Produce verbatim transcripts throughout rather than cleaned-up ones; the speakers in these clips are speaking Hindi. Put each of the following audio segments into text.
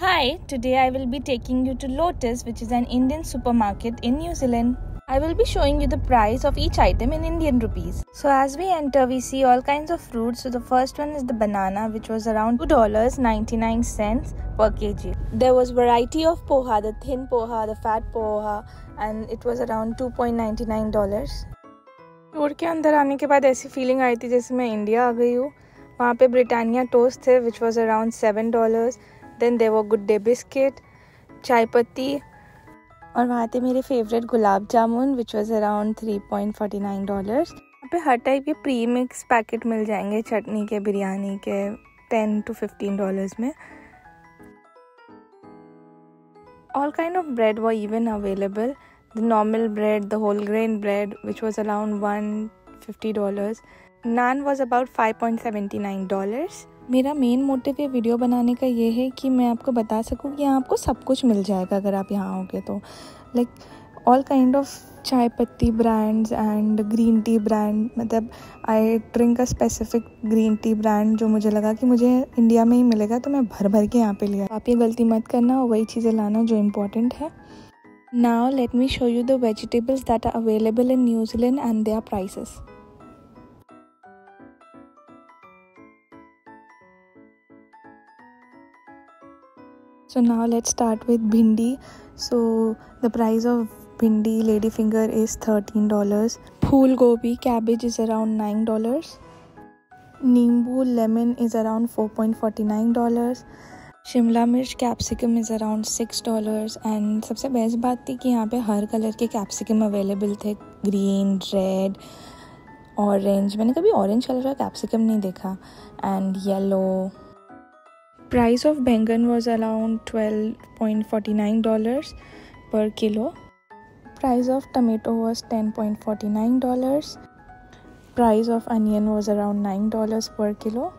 Hi, today I will be taking you to Lotus, which is an Indian supermarket in New Zealand. I will be showing you the price of each item in Indian rupees. So as we enter, we see all kinds of fruits. So the first one is the banana, which was around two dollars and ninety-nine cents per kg. There was variety of poha, the thin poha, the fat poha, and it was around two point nine nine dollars. Store के अंदर आने के बाद ऐसी फीलिंग आई थी जैसे मैं इंडिया आ गई हूँ. वहाँ पे ब्रिटानिया टोस्ट थे, which was around seven dollars. Then there were good day biscuit, चाय पत्ती, और वहाँ थे मेरे favourite gulab jamun which was around three point four nine dollars. यहाँ पे हर टाइप के प्री मिक्स पैकेट मिल जाएंगे चटनी के, बिरयानी के, ten to fifteen dollars में. All kind of bread were even available. The normal bread, the whole grain bread, which was around one hundred fifty dollars. Naan was about five point seven nine dollars. मेरा मेन मोटिव ये वीडियो बनाने का ये है कि मैं आपको बता सकूँ कि यहाँ आपको सब कुछ मिल जाएगा अगर आप यहाँ आओगे तो. लाइक ऑल काइंड ऑफ चाय पत्ती brands and green tea brand. मतलब I drink a specific green tea brand जो मुझे लगा कि मुझे इंडिया में ही मिलेगा, तो मैं भर भर के यहाँ पे लिया. आप ये गलती मत करना, वही चीज़ें लाना जो इम्पोर्टेंट है. Now let me show you the vegetables that are available in New Zealand and their prices. So now let's start with bhindi. So the price of bhindi ladyfinger is thirteen dollars. Phool gobi cabbage is around nine dollars. Nimbu lemon is around four point four nine dollars. शिमला मिर्च capsicum is around six dollars. And सबसे बेस्ट बात थी कि यहाँ पे हर कलर के कैप्सिकम अवेलेबल थे. Green, red, orange. मैंने कभी ऑरेंज कलर का कैप्सिकम नहीं देखा. And yellow. प्राइस ऑफ बैंगन was around twelve point four nine dollars per kilo. Price of tomato was ten point four nine dollars. Price of onion was around nine dollars per kilo.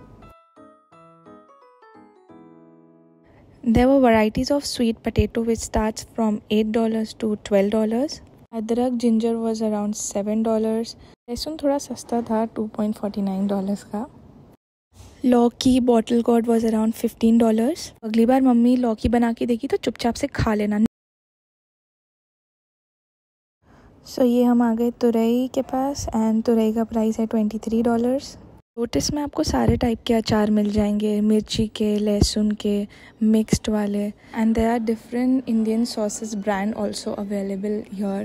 There were varieties of sweet potato which starts from eight dollars to twelve dollars. अदरक ginger was around seven dollars. लहसुन थोड़ा सस्ता था, two point four nine dollars का. लौकी bottle gourd was around fifteen dollars. अगली बार मम्मी लौकी बना के देगी तो चुपचाप से खा लेना. सो so, ये हम आ गए तुरई के पास एंड तुरई का प्राइस है twenty-three dollars. लोटस में आपको सारे टाइप के अचार मिल जाएंगे, मिर्ची के, लहसुन के, मिक्स्ड वाले. And there are different Indian sauces brand also available here.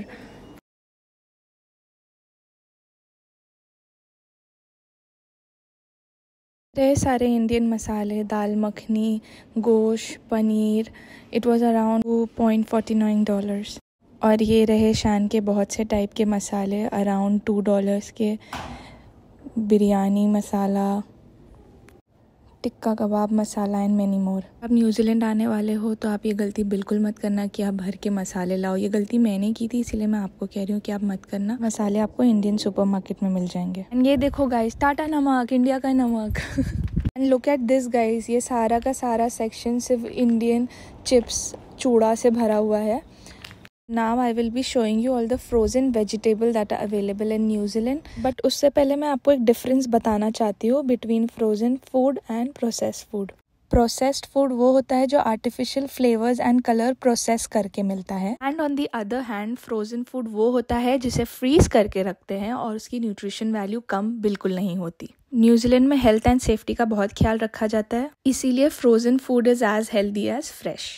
रहे सारे इंडियन मसाले, दाल मखनी, गोश्त, paneer. It was around two point four nine dollars. और ये रहे शान के बहुत से टाइप के मसाले अराउंड two dollars के. Biryani masala, tikka kebab masala and many more. आप न्यूजीलैंड आने वाले हो तो आप ये गलती बिल्कुल मत करना कि आप भर के मसाले लाओ. ये गलती मैंने की थी, इसीलिए मैं आपको कह रही हूँ कि आप मत करना. मसाले आपको इंडियन सुपरमार्केट में मिल जाएंगे. एंड ये देखो गाइस, टाटा नमक, इंडिया का नमक. And look at this guys, ये सारा का सारा सेक्शन सिर्फ इंडियन चिप्स, चूड़ा से भरा हुआ है. Now I will be showing you all the frozen vegetable that are available in New Zealand. But उससे पहले मैं आपको एक difference बताना चाहती हूँ between frozen food and processed food. Processed food वो होता है जो artificial flavors and color process करके मिलता है. And on the other hand, frozen food वो होता है जिसे freeze करके रखते हैं और उसकी nutrition value कम बिल्कुल नहीं होती. न्यूजीलैंड में health and safety का बहुत ख्याल रखा जाता है, इसीलिए frozen food is as healthy as fresh.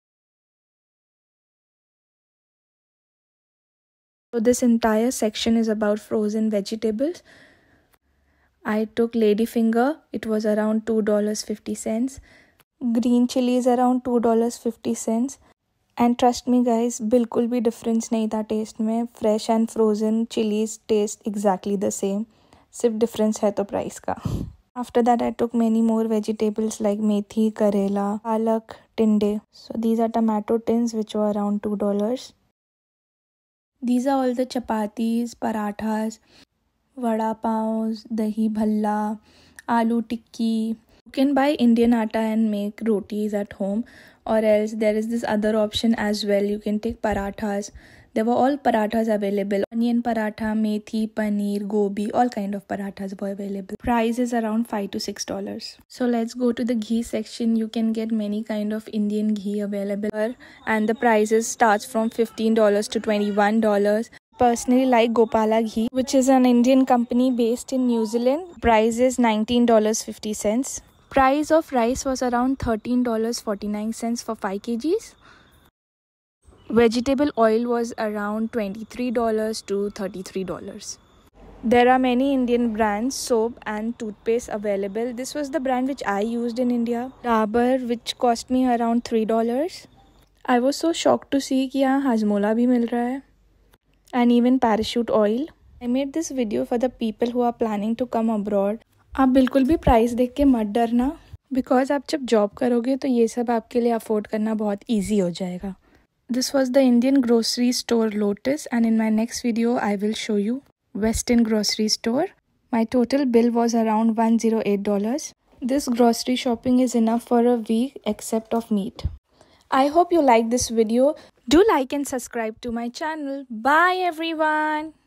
So this entire section is about frozen vegetables. I took ladyfinger. It was around two dollars and fifty cents. Green chili is around two dollars and fifty cents. And trust me guys, बिल्कुल भी difference नहीं था taste में. Fresh and frozen chilies taste exactly the same. सिर्फ difference है तो price का. After that I took many more vegetables like methi, karela, palak, tinde. So these are tomato tins which were around two dollars. These are all the chapatis, parathas, vada paos, dahi bhalla, aloo tikki. You can buy Indian atta and make rotis at home, or else there is this other option as well. You can take parathas. There were all parathas available. Onion paratha, methi, paneer, gobi, all kind of parathas were available. Price is around five to six dollars. So let's go to the ghee section. You can get many kind of Indian ghee available here, and the prices starts from fifteen dollars to twenty-one dollars. Personally like Gopala ghee, which is an Indian company based in New Zealand. Price is nineteen dollars and fifty cents. Price of rice was around thirteen dollars and forty-nine cents for five kilograms. Vegetable oil was around twenty-three dollars to thirty-three dollars. There are many Indian brands, soap and toothpaste available. This was the brand which I used in India. Dabur, which cost me around three dollars. I was so shocked to see कि यहाँ Hajmola भी मिल रहा है. And even parachute oil. I made this video for the people who are planning to come abroad. आप बिल्कुल भी प्राइस देख के मत डरना, बिकॉज आप जब जॉब करोगे तो ये सब आपके लिए अफोर्ड करना बहुत ईजी हो जाएगा. This was the Indian grocery store Lotus, and in my next video I will show you Western grocery store. My total bill was around one hundred eight dollars. This grocery shopping is enough for a week except of meat. I hope you like this video. Do like and subscribe to my channel. Bye everyone.